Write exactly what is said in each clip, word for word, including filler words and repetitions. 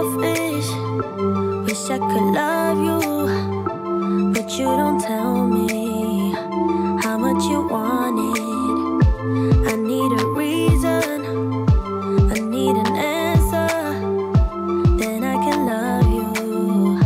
selfish. Wish I could love you, but you don't tell me how much you want it. I need a reason, I need an answer, then I can love you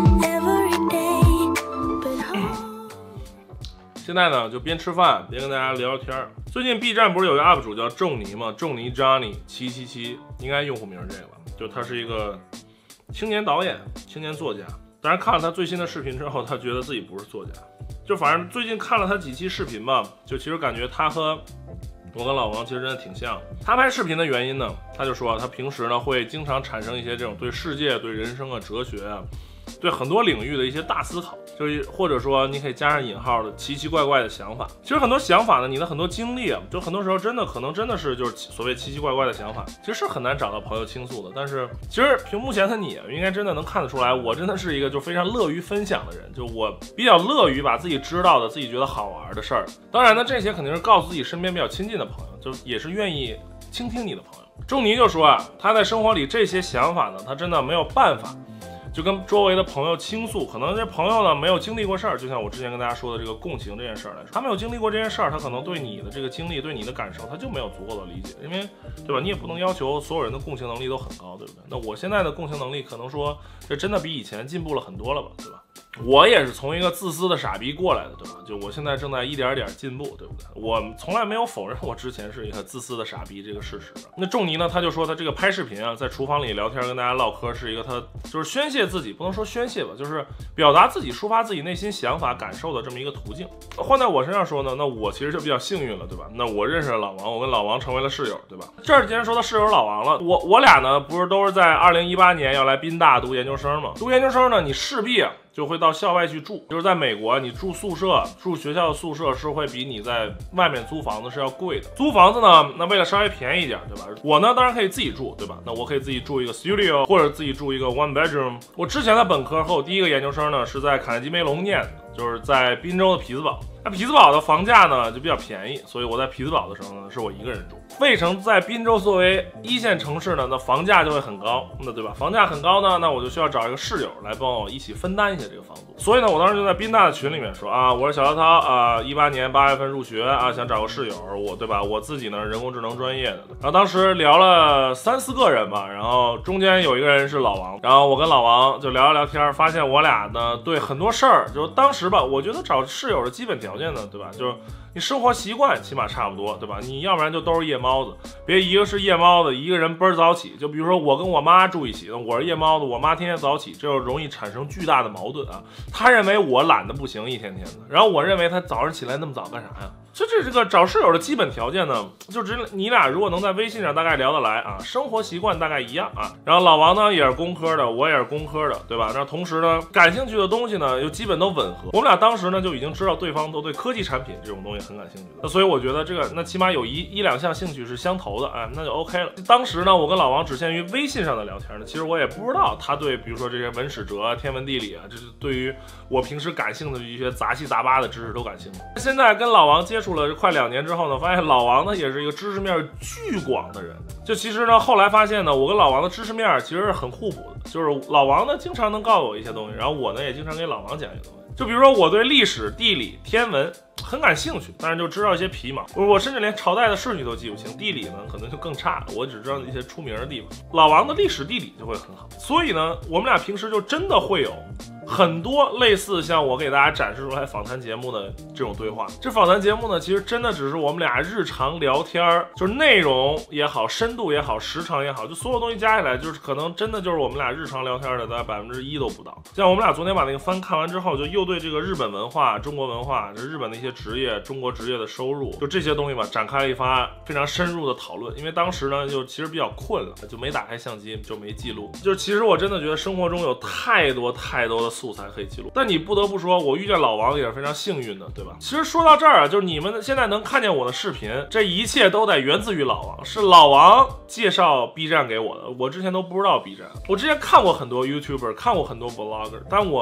every day. But hold. 现在呢，就边吃饭边跟大家聊聊天。最近 B 站不是有一个 U P 主叫仲尼吗？仲尼 Johnny 七七七，应该用户名是这个吧？就他是一个青年导演、青年作家。当然看了他最新的视频之后，他觉得自己不是作家。就反正最近看了他几期视频吧，就其实感觉他和我跟老王其实真的挺像。他拍视频的原因呢，他就说他平时呢会经常产生一些这种对世界、对人生啊、哲学啊。对很多领域的一些大思考，就是或者说你可以加上引号的奇奇怪怪的想法。其实很多想法呢，你的很多经历啊，就很多时候真的可能真的是就是所谓奇奇怪怪的想法，其实是很难找到朋友倾诉的。但是其实屏幕前的你应该真的能看得出来，我真的是一个就非常乐于分享的人，就我比较乐于把自己知道的、自己觉得好玩的事儿。当然呢，这些肯定是告诉自己身边比较亲近的朋友，就也是愿意倾听你的朋友。仲尼就说啊，他在生活里这些想法呢，他真的没有办法。就跟周围的朋友倾诉，可能这朋友呢没有经历过事儿，就像我之前跟大家说的这个共情这件事儿来说，他没有经历过这件事儿，他可能对你的这个经历、对你的感受，他就没有足够的理解，因为对吧？你也不能要求所有人的共情能力都很高，对不对？那我现在的共情能力可能说这真的比以前进步了很多了吧，对吧？我也是从一个自私的傻逼过来的，对吧？就我现在正在一点点进步，对不对？我从来没有否认我之前是一个自私的傻逼这个事实。那仲尼呢，他就说他这个拍视频啊，在厨房里聊天跟大家唠嗑，是一个他就是宣泄自己，不能说宣泄吧，就是表达自己、抒发自己内心想法、感受的这么一个途径。换在我身上说呢，那我其实就比较幸运了，对吧？那我认识了老王，我跟老王成为了室友，对吧？这儿既然说到室友老王了，我我俩呢不是都是在二零一八年要来宾大读研究生吗？读研究生呢，你势必啊。就会到校外去住，就是在美国，你住宿舍，住学校的宿舍是会比你在外面租房子是要贵的。租房子呢，那为了稍微便宜一点，对吧？我呢，当然可以自己住，对吧？那我可以自己住一个 studio， 或者自己住一个 one bedroom。我之前的本科和我第一个研究生呢，是在卡内基梅隆念的，就是在滨州的匹兹堡。那匹兹堡的房价呢就比较便宜，所以我在匹兹堡的时候呢，是我一个人住。费城在滨州作为一线城市呢，那房价就会很高，那对吧？房价很高呢，那我就需要找一个室友来帮我一起分担一下这个房租。所以呢，我当时就在宾大的群里面说啊，我是小涛涛啊，一八年八月份入学啊，想找个室友，我对吧？我自己呢人工智能专业的。然后当时聊了三四个人吧，然后中间有一个人是老王，然后我跟老王就聊聊聊天，发现我俩呢对很多事儿，就当时吧，我觉得找室友的基本条件呢，对吧？就是你生活习惯起码差不多，对吧？你要不然就都是夜猫子，别一个是夜猫子，一个人倍儿早起。就比如说我跟我妈住一起，我是夜猫子，我妈天天早起，这就容易产生巨大的矛盾啊。她认为我懒得不行，一天天的，然后我认为她早上起来那么早干啥呀？所以这这个找室友的基本条件呢，就只你俩如果能在微信上大概聊得来啊，生活习惯大概一样啊。然后老王呢也是工科的，我也是工科的，对吧？那同时呢，感兴趣的东西呢又基本都吻合。我们俩当时呢就已经知道对方都对科技产品这种东西很感兴趣的，那所以我觉得这个那起码有一一两项兴趣是相投的，哎，那就 OK 了。当时呢，我跟老王只限于微信上的聊天呢，其实我也不知道他对比如说这些文史哲啊、天文地理啊，这是对于我平时感兴趣的一些杂七杂八的知识都感兴趣。现在跟老王接触了快两年之后呢，发现老王呢也是一个知识面巨广的人。就其实呢，后来发现呢，我跟老王的知识面其实是很互补的，就是老王呢经常能告诉我一些东西，然后我呢也经常给老王讲一些东西。就比如说我对历史、地理、天文很感兴趣，但是就知道一些皮毛，我甚至连朝代的顺序都记不清。地理呢可能就更差了，我只知道一些出名的地方。老王的历史地理就会很好，所以呢，我们俩平时就真的会有很多类似像我给大家展示出来访谈节目的这种对话。这访谈节目呢，其实真的只是我们俩日常聊天，就是内容也好，深度也好，时长也好，就所有东西加起来，就是可能真的就是我们俩日常聊天的大概百分之一都不到。像我们俩昨天把那个番看完之后，就又对这个日本文化、中国文化，这日本的一些职业、中国职业的收入，就这些东西吧，展开了一发非常深入的讨论。因为当时呢，就其实比较困了，就没打开相机，就没记录。就是其实我真的觉得生活中有太多太多的素材可以记录，但你不得不说，我遇见老王也是非常幸运的，对吧？其实说到这儿啊，就是你们现在能看见我的视频，这一切都得源自于老王，是老王介绍 B 站给我的。我之前都不知道 B 站，我之前看过很多 YouTuber， 看过很多 Vlogger， 但我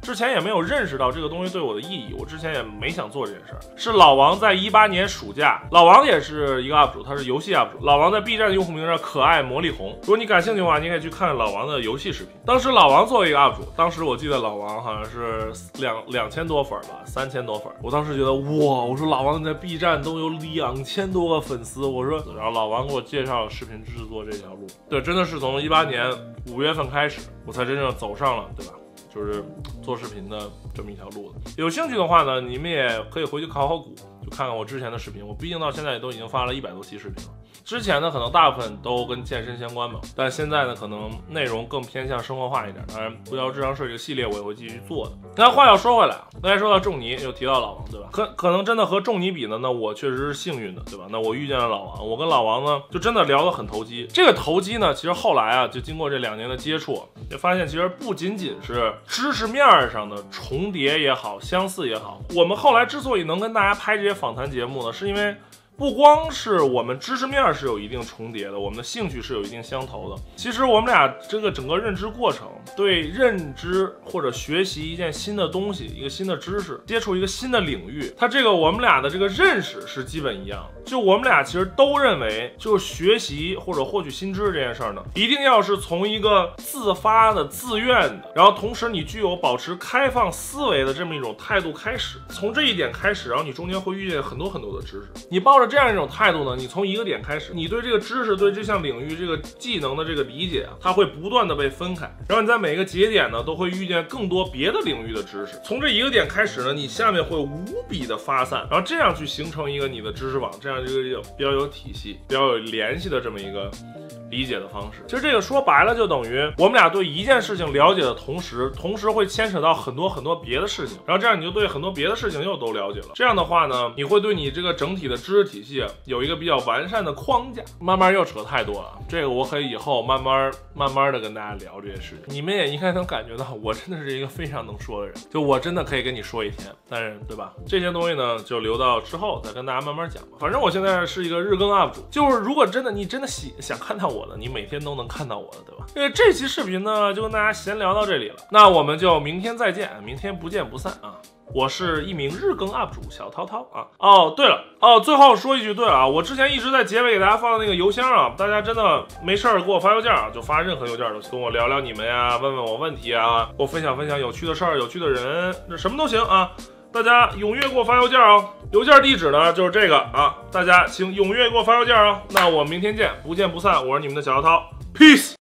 之前也没有认识到这个东西对我的意义，我之前也没想做这件事儿。是老王在一八年暑假，老王也是一个 U P 主，他是游戏 U P 主。老王在 B 站的用户名叫可爱魔力红，如果你感兴趣的话，你可以去看老王的游戏视频。当时老王作为一个 U P 主，当时我记得老王好像是两两千多粉吧，三千多粉。我当时觉得哇，我说老王在 B 站都有两千多个粉丝，我说，然后老王给我介绍视频制作这条路，对，真的是从一八年五月份开始，我才真正走上了，对吧？就是做视频的这么一条路的。有兴趣的话呢，你们也可以回去考考古，就看看我之前的视频。我毕竟到现在也都已经发了一百多期视频了。之前呢，可能大部分都跟健身相关嘛，但现在呢，可能内容更偏向生活化一点。当然，不聊智商税这个系列我也会继续做的。那话要说回来，刚才说到仲尼，又提到老王，对吧？可可能真的和仲尼比呢，那我确实是幸运的，对吧？那我遇见了老王，我跟老王呢，就真的聊得很投机。这个投机呢，其实后来啊，就经过这两年的接触，就发现其实不仅仅是知识面上的重叠也好，相似也好，我们后来之所以能跟大家拍这些访谈节目呢，是因为不光是我们知识面是有一定重叠的，我们的兴趣是有一定相投的。其实我们俩这个整个认知过程，对认知或者学习一件新的东西，一个新的知识，接触一个新的领域，它这个我们俩的这个认识是基本一样。就我们俩其实都认为，就是学习或者获取新知识这件事儿呢，一定要是从一个自发的、自愿的，然后同时你具有保持开放思维的这么一种态度开始。从这一点开始，然后你中间会遇见很多很多的知识。你抱着这样一种态度呢，你从一个点开始，你对这个知识、对这项领域、这个技能的这个理解啊，它会不断的被分开，然后你在每个节点呢，都会遇见更多别的领域的知识。从这一个点开始呢，你下面会无比的发散，然后这样去形成一个你的知识网，这样一个比较有体系、比较有联系的这么一个理解的方式。其实这个说白了就等于我们俩对一件事情了解的同时，同时会牵扯到很多很多别的事情，然后这样你就对很多别的事情又都了解了。这样的话呢，你会对你这个整体的知识体系有一个比较完善的框架。慢慢又扯太多了，这个我可以以后慢慢慢慢的跟大家聊这些事情。你们也应该能感觉到，我真的是一个非常能说的人，就我真的可以跟你说一天，但是对吧？这些东西呢，就留到之后再跟大家慢慢讲吧。反正我现在是一个日更 U P 主，就是如果真的你真的喜想看到我的，你每天都能看到我的，对吧？因为这期视频呢，就跟大家闲聊到这里了，那我们就明天再见，明天不见不散啊！我是一名日更 U P 主小涛涛啊。哦，对了，哦，最后说一句，对了啊，我之前一直在结尾给大家放的那个邮箱啊，大家真的没事儿给我发邮件啊，就发任何邮件都行，跟我聊聊你们呀，问问我问题啊，给我分享分享有趣的事儿、有趣的人，这什么都行啊。大家踊跃给我发邮件哦，邮件地址呢就是这个啊，大家请踊跃给我发邮件哦。那我们明天见，不见不散。我是你们的小涛涛 ，peace。